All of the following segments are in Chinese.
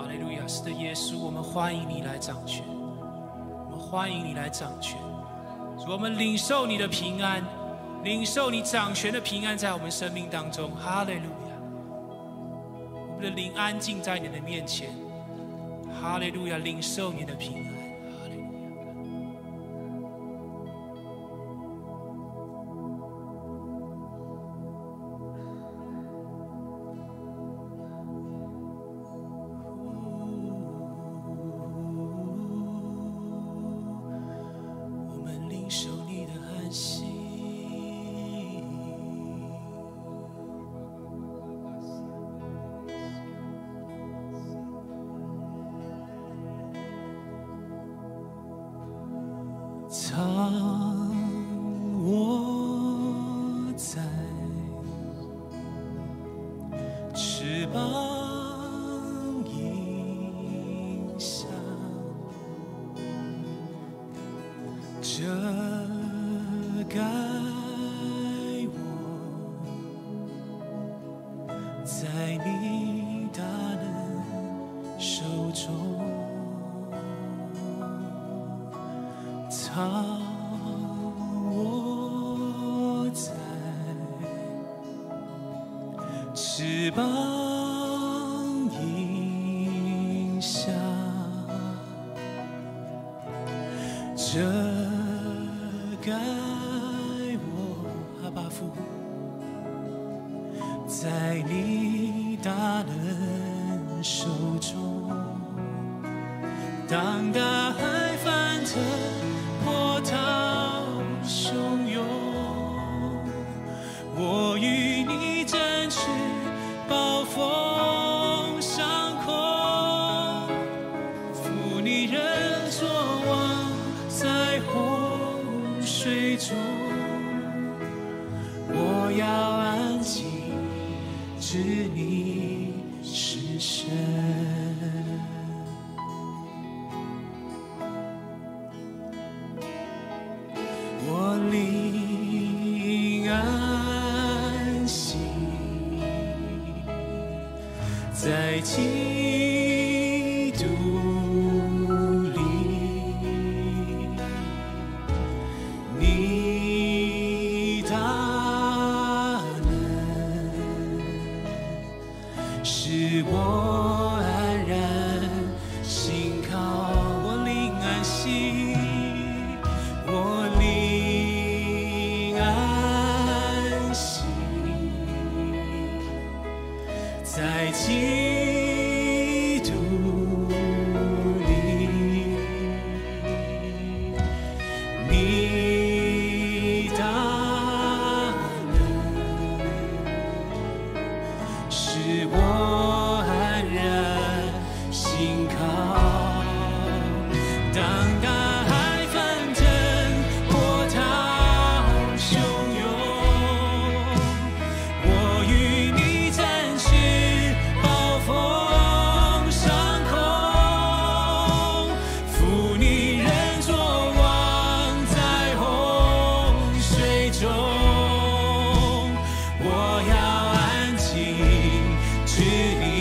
哈利路亚！是的，耶稣，我们欢迎你来掌权，我们欢迎你来掌权。主，我们领受你的平安，领受你掌权的平安在我们生命当中。哈利路亚！我们的灵安静在你的面前。哈利路亚！领受你的平安。哈利路亚！我们领受你的安息。藏我在翅膀荫下，遮盖我，在你大能手中。藏我在翅膀荫下，遮盖我，阿爸父，在你大能手中。当大海翻腾，波涛汹涌，我与你展翅，暴风上空，负你人作王，在洪水中，我要安静，知你是神。我灵安息在基督里，你大能使我安然信靠。我灵安息。在基督里，你大能使我安然信靠。当大海翻腾，波涛汹涌，我与你展翅。我要安静，知你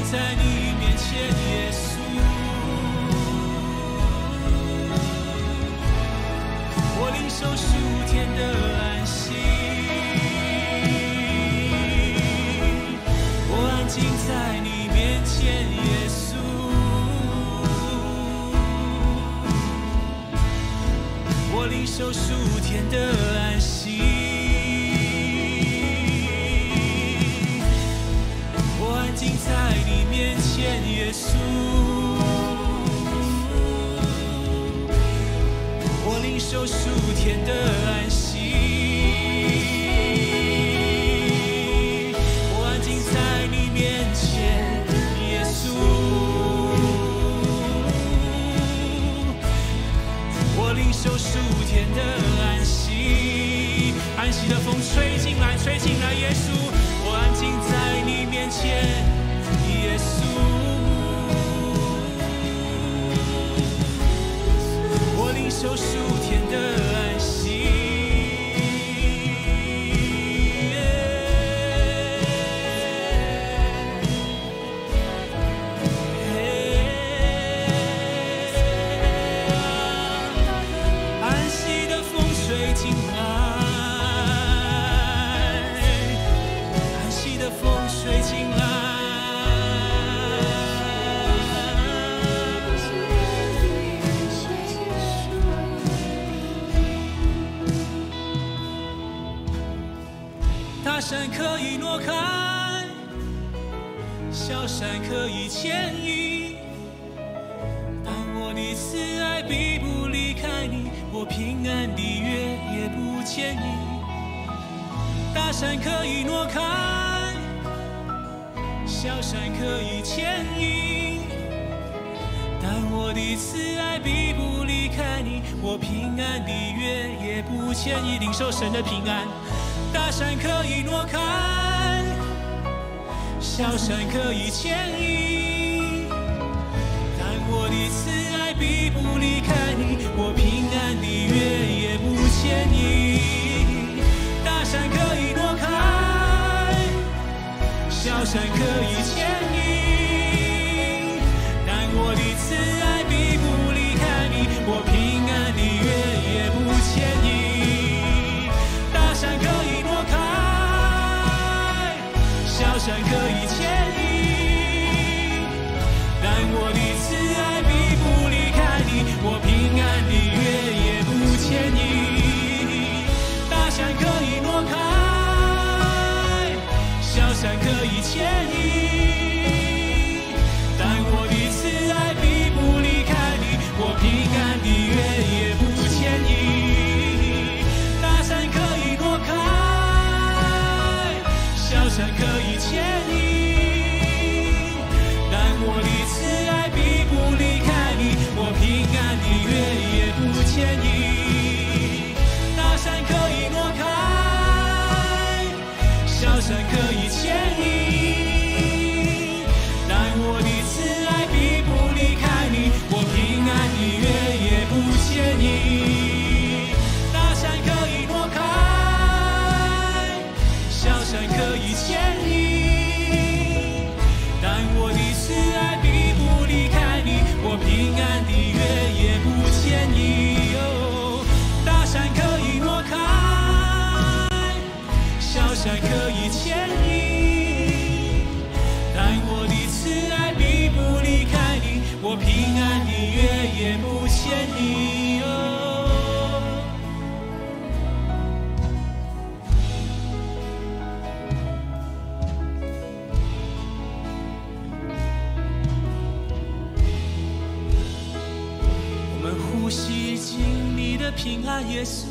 在你面前，耶稣，我领受属天的安息，我安静在你面前，耶稣，我领受属天的安息，我安静在你面前，耶稣，我领受属天的安息，我安静在你面前，耶稣，我领受属天的安息，安息的风吹进来，吹进来，耶稣，我安静在你面前，耶稣，我领受属天的安息，安息的风吹进来，安息的风吹进来。大山可以挪开，小山可以迁移，但我的慈爱必不离开你，我平安的约也不迁移。大山可以挪开，小山可以迁移，但我的慈爱必不离开你，我平安的约也不迁移。领受神的平安。大山可以挪开，小山可以迁移，但我的慈爱必不离开你，我平安的约也不迁移。大山可以挪开，小山可以迁移，但我的慈爱必不离开你，我平安的约也不迁移。大山可以挪开，小山可以迁移，但我的慈爱必不离开你，我平安的约也不迁移。大山可以挪开，小山可以迁移，但我的慈爱必不离开你，我平安的约也不迁移。大山可以挪开，小山可以迁移，但我的慈爱必不离开你，我平安的约也不迁移。大山可以挪开，小山可以迁移，但我的慈爱必不离开你，我平安的约也不迁移。大山可以挪开，小山可以迁移，但我的慈爱必不离开你，我平安的约也不迁移。哦，大山可以挪开，小山可以迁移，但我的慈爱必不离开你，我平安的约也不迁移。哦，我们呼吸进你的平安，耶稣。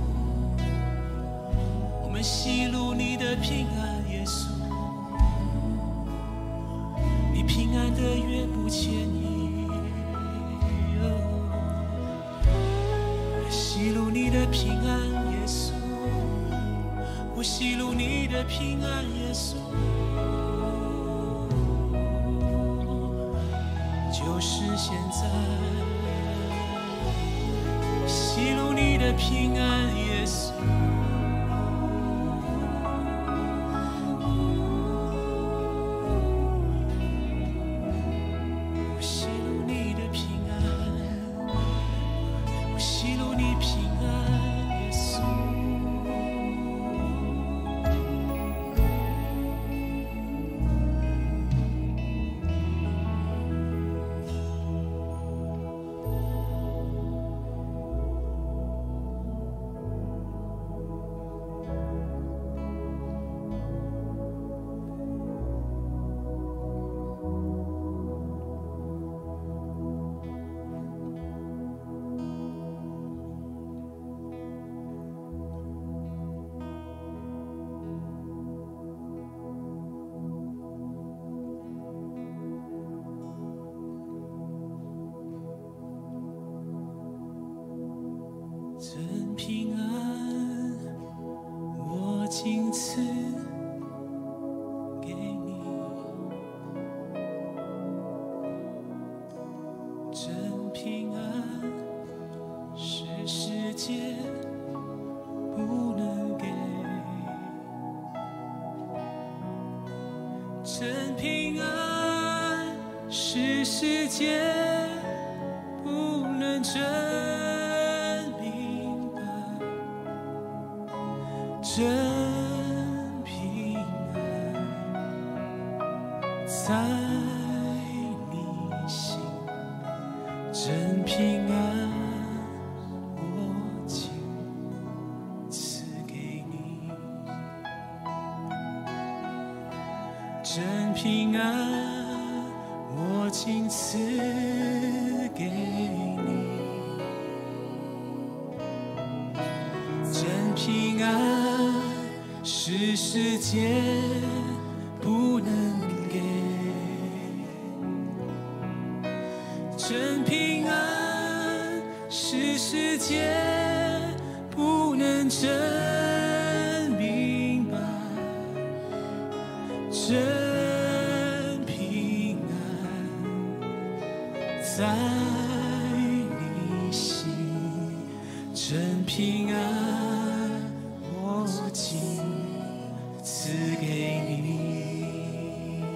我们吸入你的平安，耶稣。你平安的约不迁移。吸入你的平安，耶稣。我吸入你的平安，耶稣。就是现在。吸入你的平安，耶稣。 真平安是世界不能真明白，真平安在你心，真平安我尽赐给你，真平安我尽赐给你，真平安是世界不能给，真平安是世界不能真明白，真平安在你心，真平安我尽赐给你，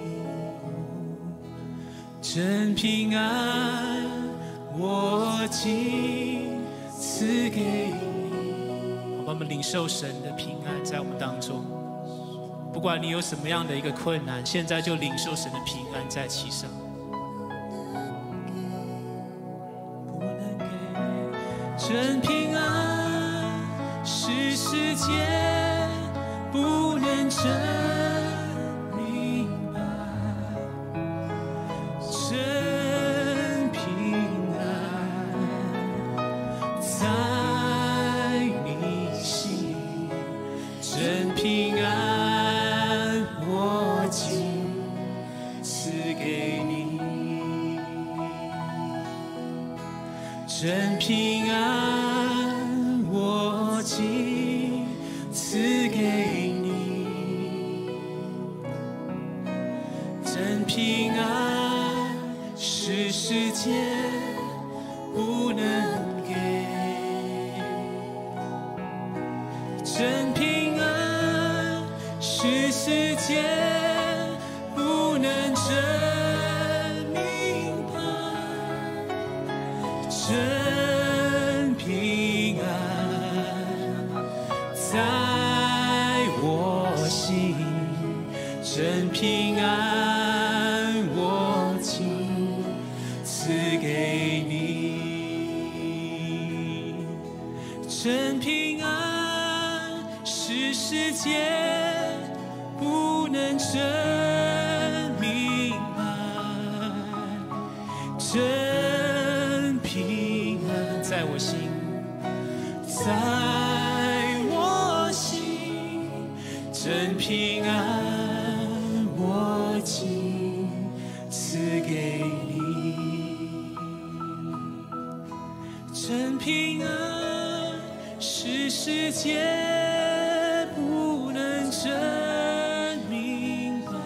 真平安我尽赐给你。我们领受神的平安在我们当中，不管你有什么样的一个困难，现在就领受神的平安在其上。真平安是世界不能真明白，真平安在你心，真平安我尽赐给你，真平安我尽赐给你，真平安是世界不能给，真平安是世界不能真明白，真平安在我心，真平安我尽赐给你，真平安是世界不能真明白，真平安在我心，在我心，真平安我尽赐给你，真平安是世界不能真明白，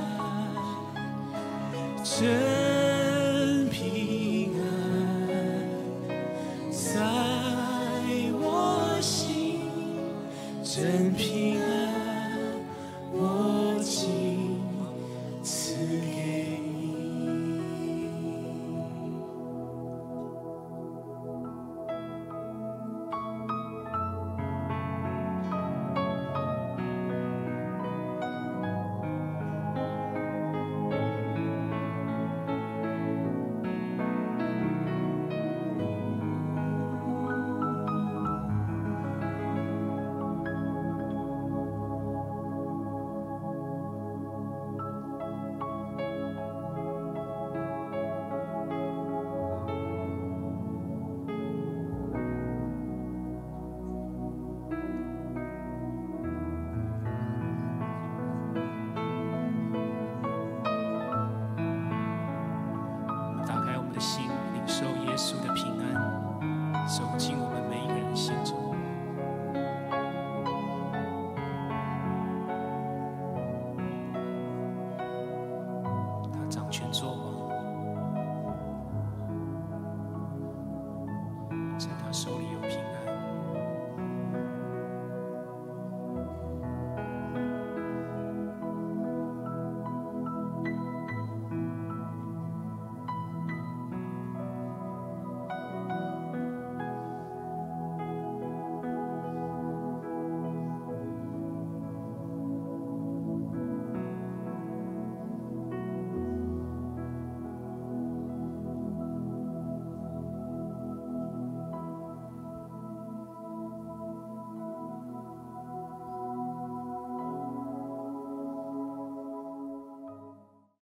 真平安在我心，真平安我尽赐给你。权做。